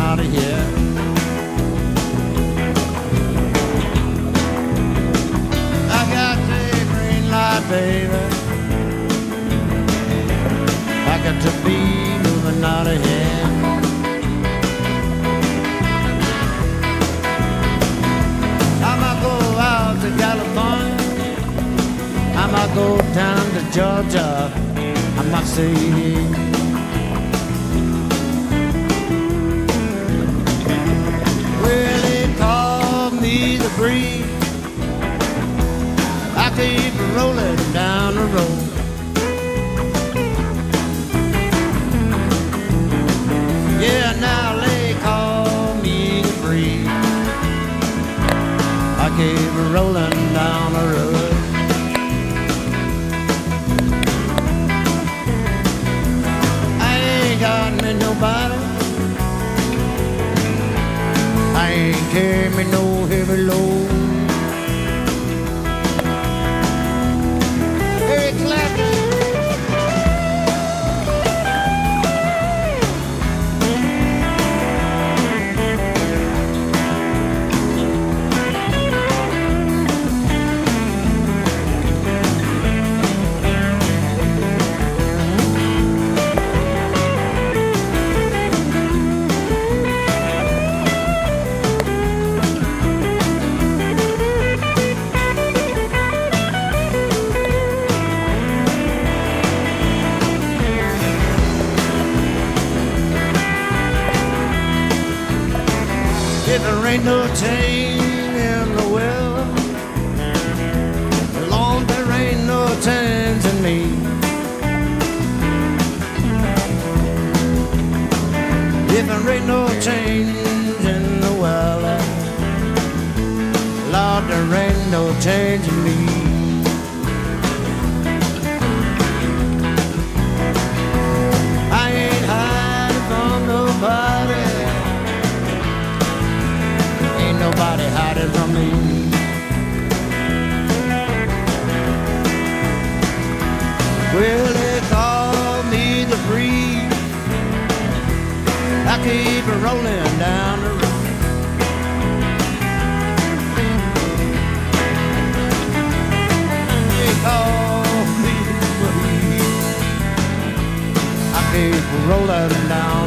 out of here. I got the green light, baby. I got to be moving out of here. I might go out to California. I might go down to Georgia. I might say, well, it called me the breeze. I keep rolling down the road. Yeah, now they call me the breeze. I keep rolling down the road. I ain't got me nobody. I ain't carry me no heavy load. Hey, clap it. If there ain't no change in the weather, long there ain't no change in me. If there ain't no change in the weather, Lord, there ain't no change in me. I ain't hiding from nobody. Nobody hiding from me. Well, they call me the breeze. I keep rolling down the road. They call me the breeze. I keep rolling down